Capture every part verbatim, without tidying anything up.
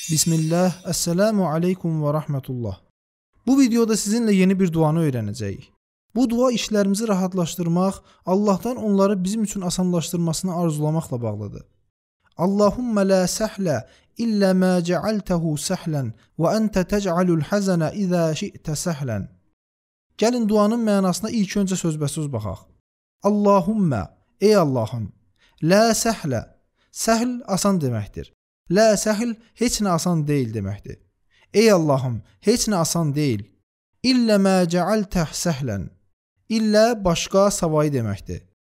Bismillah, Esselamu Aleykum və Rahmetullah. Bu videoda sizinlə yeni bir duanı öyrənəcəyik. Bu dua işlərimizi rahatlaşdırmaq, Allahdan onları bizim üçün asanlaşdırmasını arzulamaqla bağlıdır. Allahumma la sahla illa ma ca'altahu sahlan və ente tec'alul hazana iza şi'te sahlan. Gəlin duanın mənasına ilk öncə sözbəsöz baxaq. Allahumma, ey Allahım, la sahla, səhl asan deməkdir. La səhl heç nə asan deyil deməkdir. Ey Allahım, heç nə asan deyil. İllə mə cəaltəh səhlən. İllə başqa savayı deməkdir.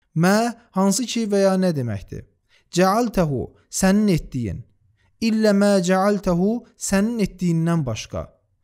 Mə hansı ki və ya nə deməkdir. Cəaltəhu sənin etdiyin. İllə mə cəaltəhu sənin etdiyindən başqa.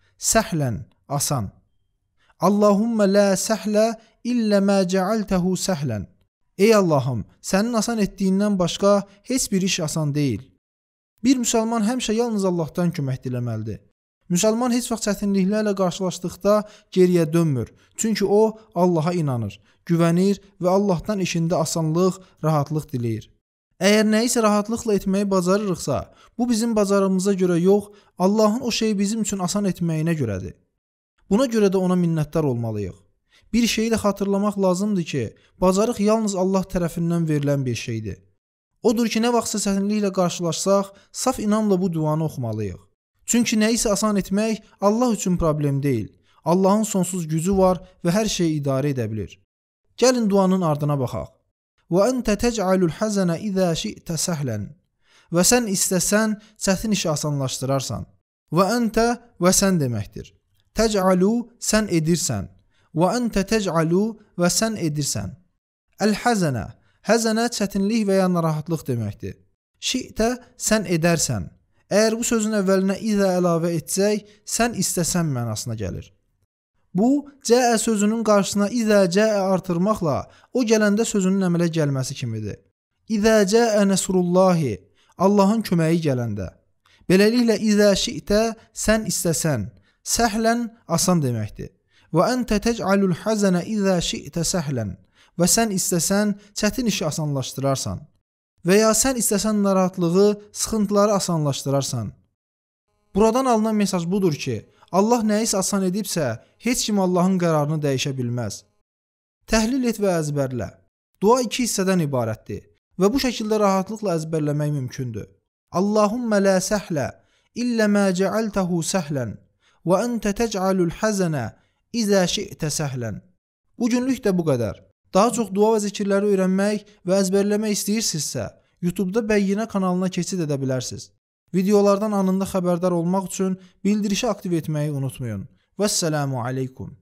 Səhlən asan. Allahumma la səhlə illə mə cəaltəhu səhlən. Ey Allahım, sənin asan etdiyindən başqa heç bir iş asan deyil. Bir müsəlman həmişə yalnız Allahdan kömək diləməlidir. Müsəlman heç vaxt çətinliklərlə qarşılaşdıqda geriyə dönmür. Çünki o Allaha inanır, güvənir və Allahdan işində asanlıq, rahatlıq diləyir. Əgər nəyisə rahatlıqla etməyi bacarırıqsa, bu bizim bacarığımıza görə yox, Allahın o şeyi bizim üçün asan etməyinə görədir. Buna görə də ona minnətdar olmalıyıq. Bir şeyi də xatırlamaq lazımdır ki, bacarıq yalnız Allah tərəfindən verilən bir şeydir. Odur ki, nə vaxtsa çətinliklə qarşılaşsaq, saf inamla bu duanı oxumalıyıq. Çünki nəyisə asan etmək Allah üçün problem deyil. Allahın sonsuz gücü var və hər şeyi idarə edə bilir. Gəlin duanın ardına baxaq. Və ente tec'alul hazana iza şi'te sahlan. Və sən istəsən, çətin işi asanlaşdırarsan. Və ente və sən deməkdir. Tec'alu sən edirsən. Və ente tec'alu və sən edirsən. El-hazana Həzənə çətinlik və ya narahatlıq deməkdir. Şi'tə sən edərsən. Əgər bu sözün əvvəlinə izə əlavə etsək, sən istəsən mənasına gəlir. Bu, cəə sözünün qarşısına izə cəə artırmaqla o gələndə sözünün əmələ gəlməsi kimidir. İzə cəə nəsrullahi, Allahın köməyi gələndə. Beləliklə, izə şi'tə sən istəsən, səhlən asan deməkdir. Və əntə tec'alul hazana izə şi'tə səhlən. Və sən istəsən, çətin işi asanlaşdırarsan. Və ya sən istəsən narahatlığı, sıxıntıları asanlaşdırarsan. Buradan alınan mesaj budur ki, Allah nəyisə asan edibsə, heç kim Allahın qərarını dəyişə bilməz. Təhlil et və əzbərlə. Dua iki hissədən ibarətdir və bu şəkildə rahatlıqla əzbərləmək mümkündür. Allahumma la səhlə illə mə cəaltəhu səhlən və əntə tec'alul hazana izə şi'tə səhlən. Bu günlük də bu qədər. Daha çox dua və zikirləri öyrənmək və əzbərləmək istəyirsinizsə, YouTube'da Bəyyinə kanalına keçid edə bilərsiniz. Videolardan anında xəbərdar olmaq üçün bildirişi aktiv etməyi unutmayın. Vəssalamu aleykum.